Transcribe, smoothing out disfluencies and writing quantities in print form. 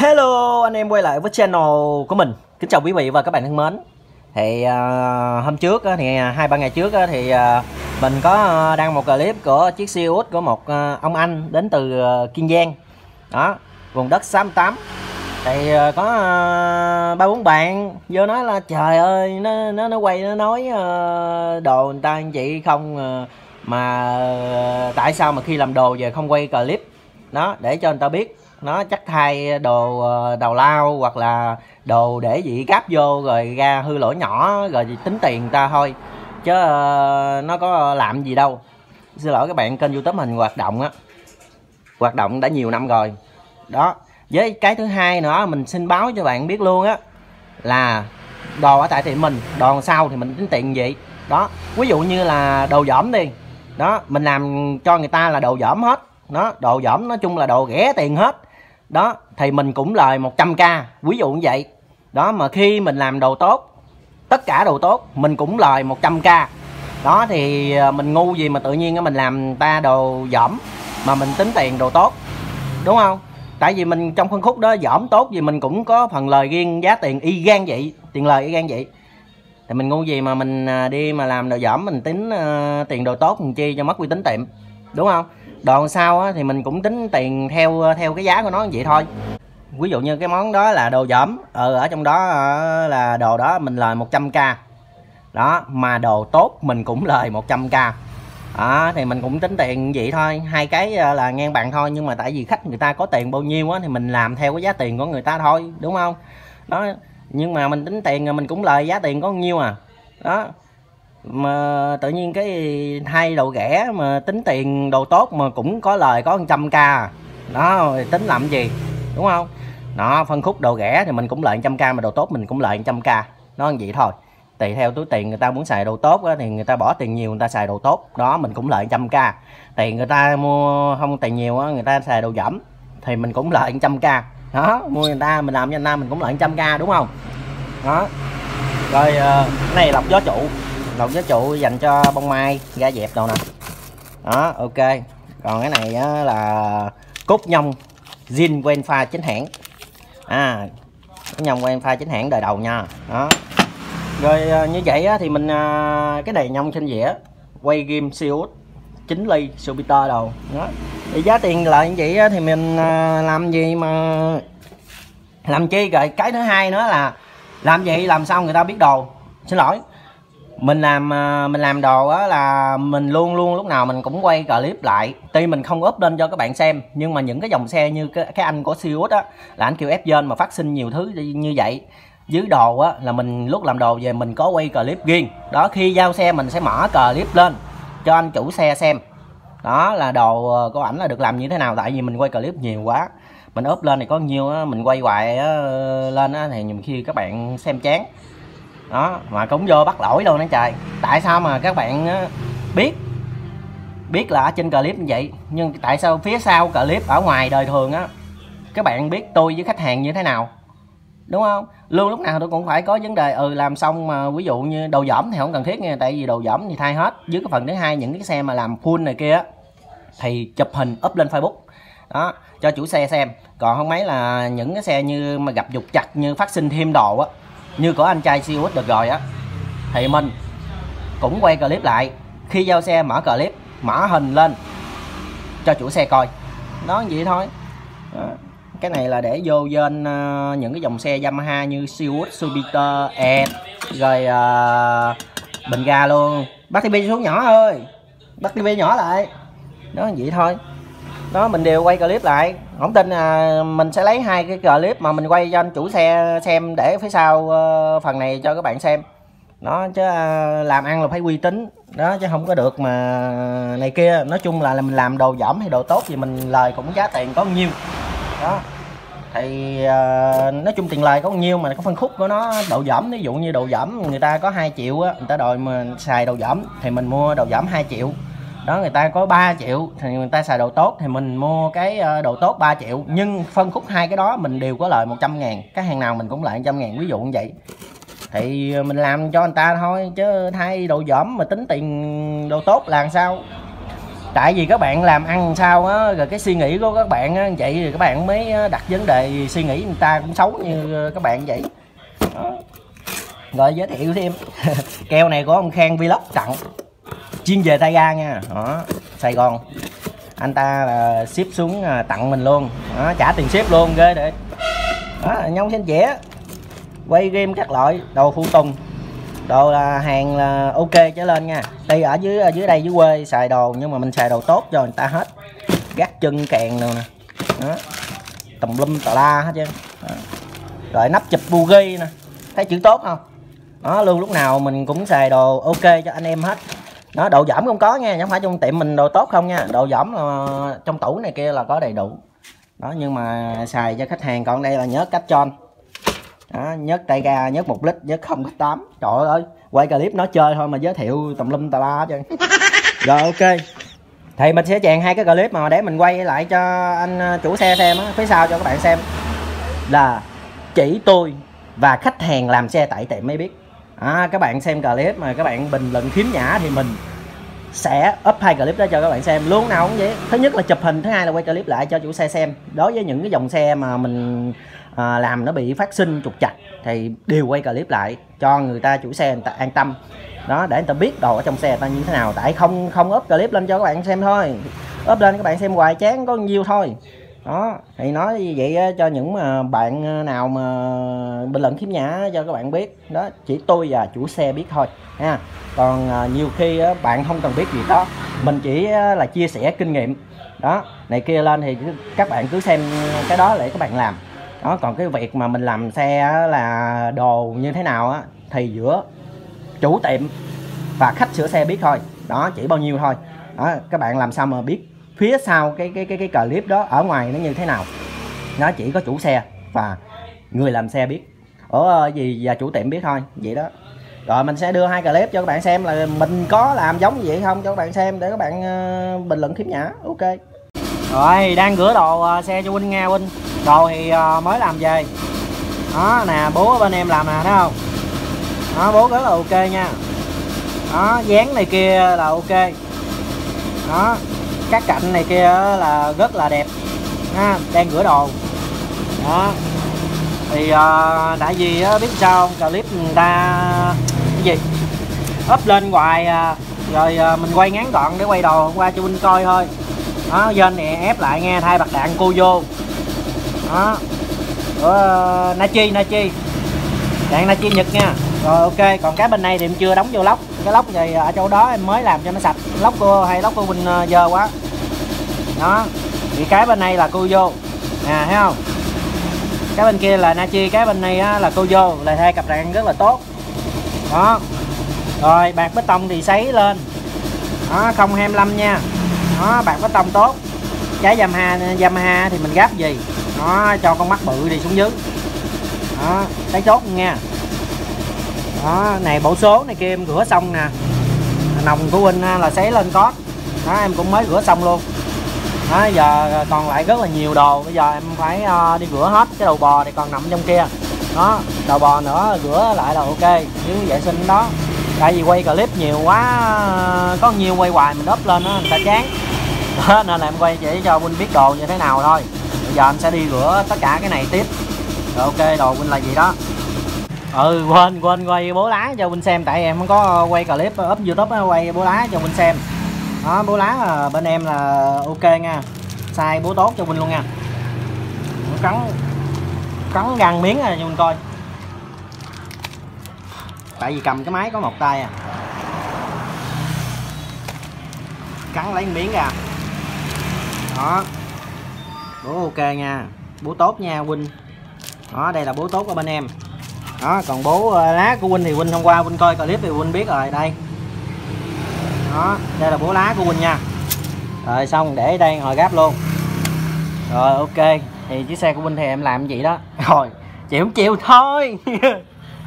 Hello anh em quay lại với channel của mình. Kính chào quý vị và các bạn thân mến. Thì hôm trước thì 2-3 ngày trước thì mình có đăng một clip của chiếc Siêu của một ông anh đến từ Kiên Giang. Đó, vùng đất 68. Thì có 3-4 bạn vô nói là trời ơi, nó quay nó nói đồ người ta anh chị không, mà tại sao mà khi làm đồ về không quay clip đó để cho người ta biết nó chắc thay đồ đào lao hoặc là đồ để gì gáp vô rồi ra hư lỗi nhỏ rồi tính tiền người ta thôi, chứ nó có làm gì đâu. Xin lỗi các bạn, kênh YouTube mình hoạt động đã nhiều năm rồi đó. Với cái thứ hai nữa mình xin báo cho bạn biết luôn á, là đồ ở tại tiệm mình, đồ sau thì mình tính tiền gì đó. Ví dụ như là đồ dỏm đi đó, mình làm cho người ta là đồ dỏm hết đó, đồ dỏm nói chung là đồ rẻ tiền hết đó, thì mình cũng lời 100k, ví dụ như vậy đó. Mà khi mình làm đồ tốt, tất cả đồ tốt mình cũng lời 100k đó, thì mình ngu gì mà tự nhiên mình làm ta đồ dỏm mà mình tính tiền đồ tốt, đúng không? Tại vì mình trong phân khúc đó dỏm tốt gì mình cũng có phần lời riêng, giá tiền y gan vậy, tiền lời y gan vậy. Thì mình ngu gì mà mình đi mà làm đồ dỏm mình tính tiền đồ tốt mình chi cho mất uy tín tiệm, đúng không? Đồ sau á, thì mình cũng tính tiền theo cái giá của nó như vậy thôi. Ví dụ như cái món đó là đồ dỏm, ở trong đó là đồ đó mình lời 100k đó, mà đồ tốt mình cũng lời 100k đó, thì mình cũng tính tiền vậy thôi, hai cái là ngang bằng thôi. Nhưng mà tại vì khách người ta có tiền bao nhiêu á thì mình làm theo cái giá tiền của người ta thôi, đúng không? Đó, nhưng mà mình tính tiền mình cũng lời giá tiền có nhiêu à đó. Mà tự nhiên cái thay đồ rẻ mà tính tiền đồ tốt mà cũng có lời có 100k đó, tính làm gì, đúng không? Đó, phân khúc đồ rẻ thì mình cũng lợi 100k, mà đồ tốt mình cũng lợi 100k, nó như vậy thôi. Tùy theo túi tiền, người ta muốn xài đồ tốt á, thì người ta bỏ tiền nhiều người ta xài đồ tốt đó, mình cũng lợi 100k. Tiền người ta mua không tiền nhiều á, người ta xài đồ dỏm thì mình cũng lợi 100k đó. Mua người ta, mình làm cho người ta mình cũng lợi 100k, đúng không? Đó. Rồi cái này lọc gió trụ dành cho bông mai ga dẹp đồ nè đó, ok. Còn cái này á, là cốt nhông zin quen pha chính hãng, nhông quen pha chính hãng đời đầu nha đó. Rồi như vậy á, thì mình cái này nhông trên dĩa quay ghim siêu 9 ly Super đồ đó. Thì giá tiền lợi như vậy á, thì mình làm gì mà làm chi. Rồi cái thứ hai nữa là làm vậy làm sao người ta biết đồ. Xin lỗi, mình làm đồ á là mình luôn lúc nào mình cũng quay clip lại. Tuy mình không up lên cho các bạn xem, nhưng mà những cái dòng xe như cái anh của Siêu á, là anh kêu ép gen mà phát sinh nhiều thứ như vậy dưới đồ á, là mình lúc làm đồ về mình có quay clip riêng đó. Khi giao xe mình sẽ mở clip lên cho anh chủ xe xem đó, là đồ của ảnh là được làm như thế nào. Tại vì mình quay clip nhiều quá, mình up lên thì có nhiêu á, mình quay hoài á, lên á, thì nhiều khi các bạn xem chán đó, mà cũng vô bắt lỗi luôn đó trời. Tại sao mà các bạn biết là ở trên clip như vậy, nhưng tại sao phía sau clip ở ngoài đời thường á các bạn biết tôi với khách hàng như thế nào, đúng không? Luôn lúc nào tôi cũng phải có vấn đề làm xong mà ví dụ như đồ dỏm thì không cần thiết nha, tại vì đồ dỏm thì thay hết. Với cái phần thứ hai, những cái xe mà làm full này kia thì chụp hình up lên Facebook đó cho chủ xe xem. Còn không mấy là những cái xe như mà gặp trục trặc, như phát sinh thêm đồ á, như của anh trai Siêu được rồi á, thì mình cũng quay clip lại. Khi giao xe mở clip, mở hình lên cho chủ xe coi, nó vậy thôi đó. Cái này là để vô trên những cái dòng xe Yamaha như Siêu, Jupiter, Ed, rồi bình ga luôn. Bắt tivi xuống nhỏ ơi, bắt tivi nhỏ lại đó, vậy thôi đó. Mình đều quay clip lại. Không tin mình sẽ lấy hai cái clip mà mình quay cho anh chủ xe xem, để phía sau phần này cho các bạn xem đó. Chứ làm ăn là phải uy tín đó, chứ không có được mà này kia. Nói chung là mình làm đồ dỏm hay đồ tốt thì mình lời cũng giá tiền có nhiêu đó. Thì nói chung tiền lời có nhiêu mà có phân khúc của nó. Đồ dỏm, ví dụ như đồ dỏm người ta có 2 triệu á, người ta đòi mà xài đồ dỏm thì mình mua đồ dỏm 2 triệu đó. Người ta có 3 triệu thì người ta xài đồ tốt thì mình mua cái đồ tốt 3 triệu. Nhưng phân khúc hai cái đó mình đều có lợi 100.000, cái hàng nào mình cũng lợi 100.000, ví dụ như vậy. Thì mình làm cho người ta thôi, chứ thay đồ dỏm mà tính tiền đồ tốt là sao Tại vì các bạn làm ăn sao á, rồi cái suy nghĩ của các bạn á vậy thì các bạn mới đặt vấn đề suy nghĩ người ta cũng xấu như các bạn vậy đó. Rồi giới thiệu thêm keo này của ông Khang Vlog tặng, chuyên về tay ga nha đó, Sài Gòn anh ta là ship xuống tặng mình luôn đó, trả tiền ship luôn ghê để đó. Nhông xanh chẻ, quay game các loại đồ phụ tùng, đồ là hàng là ok trở lên nha. Đây ở dưới đây dưới quê xài đồ nhưng mà mình xài đồ tốt cho người ta hết, gác chân kèn rồi nè đó, tùm lum tà la hết trơn. Rồi nắp chụp bugi nè, thấy chữ tốt không đó, luôn lúc nào mình cũng xài đồ ok cho anh em hết đó. Độ giảm không có nha, không phải trong tiệm mình đồ tốt không nha, độ giảm trong tủ này kia là có đầy đủ đó, nhưng mà xài cho khách hàng. Còn đây là nhớt cách tròn đó, nhớt tay ga, nhớt 1 lít, nhớt 0,8. Trời ơi, quay clip nó chơi thôi mà giới thiệu tùm lum tà la chứ. Rồi ok, thì mình sẽ chèn 2 cái clip mà để mình quay lại cho anh chủ xe xem á, phía sau cho các bạn xem là chỉ tôi và khách hàng làm xe tại tiệm mới biết. Các bạn xem clip mà các bạn bình luận khiếm nhã thì mình sẽ up 2 clip đó cho các bạn xem luôn nào cũng vậy. Thứ nhất là chụp hình, thứ hai là quay clip lại cho chủ xe xem. Đối với những cái dòng xe mà mình làm nó bị phát sinh trục trặc thì đều quay clip lại cho người ta, chủ xe người ta an tâm đó, để người ta biết đồ ở trong xe người ta như thế nào. Tại không up clip lên cho các bạn xem thôi, up lên các bạn xem hoài chán có nhiêu thôi đó. Thì nói vậy cho những mà bạn nào mà bình luận khiếm nhã cho các bạn biết đó, chỉ tôi và chủ xe biết thôi nha. Còn nhiều khi bạn không cần biết gì đó, mình chỉ là chia sẻ kinh nghiệm đó này kia lên thì các bạn cứ xem cái đó để các bạn làm đó. Còn cái việc mà mình làm xe là đồ như thế nào á thì giữa chủ tiệm và khách sửa xe biết thôi đó, chỉ bao nhiêu thôi đó. Các bạn làm sao mà biết phía sau cái clip đó ở ngoài nó như thế nào, nó chỉ có chủ xe và người làm xe biết, ở gì và chủ tiệm biết thôi vậy đó. Rồi mình sẽ đưa 2 clip cho các bạn xem là mình có làm giống vậy không cho các bạn xem, để các bạn bình luận khiếm nhã. Ok, rồi đang rửa đồ xe cho Huynh nha. Huynh đồ thì mới làm về đó nè, bố bên em làm nè, thấy không đó, bố rất là ok nha đó, dán này kia là ok đó, các cạnh này kia là rất là đẹp ha. Đang rửa đồ đó thì tại vì biết sao không, clip người ta cái gì up lên hoài rồi mình quay ngắn gọn để quay đồ qua cho Huynh coi thôi đó. Dên này ép lại nghe, thay bạc đạn cô vô đó, Nachi đạn Nachi Nhật nha. Rồi ok, còn cái bên này thì em chưa đóng vô lốc, cái lốc này ở chỗ đó em mới làm cho nó sạch, lốc cô hay lốc của Huynh dơ quá đó. Thì cái bên này là cô vô nè, thấy không, cái bên kia là Nachi, cái bên này là cô vô, là thay cặp đạn rất là tốt đó. Rồi bạc bê tông thì sấy lên đó, 025 nha đó, bạc bê tông tốt. Cái Yamaha thì mình gáp gì đó, cho con mắt bự đi xuống dưới đó, cái tốt nha đó. Này bộ số này kia em rửa xong nè, nòng của Huynh là sấy lên cót đó, em cũng mới rửa xong luôn đó. Giờ còn lại rất là nhiều đồ, bây giờ em phải đi rửa hết cái đầu bò này còn nằm trong kia đó, đầu bò nữa rửa lại là ok, chứ vệ sinh đó. Tại vì quay clip nhiều quá, có nhiều quay hoài mình up lên đó người ta chán đó, nên là em quay chỉ cho Huynh biết đồ như thế nào thôi. Bây giờ anh sẽ đi rửa tất cả cái này tiếp. Rồi ok, đồ Huynh là gì đó. Quên quay bố lái cho Huynh xem, tại em không có quay clip up YouTube, quay bố lái cho Huynh xem đó. Bố lái bên em là ok nha, size bố tốt cho Huynh luôn nha. Cắn găng miếng ra cho Huynh coi, tại vì cầm cái máy có một tay à, cắn lấy miếng ra đó. Bố ok nha, bố tốt nha Huynh đó. Đây là bố tốt của bên em đó. Còn bố lá của Huynh thì Huynh hôm qua Huynh coi clip thì Huynh biết rồi. Đây đó, đây là bố lá của Huynh nha. Rồi xong để đây hồi gáp luôn. Rồi ok, thì chiếc xe của Huynh thì em làm gì đó rồi chịu thôi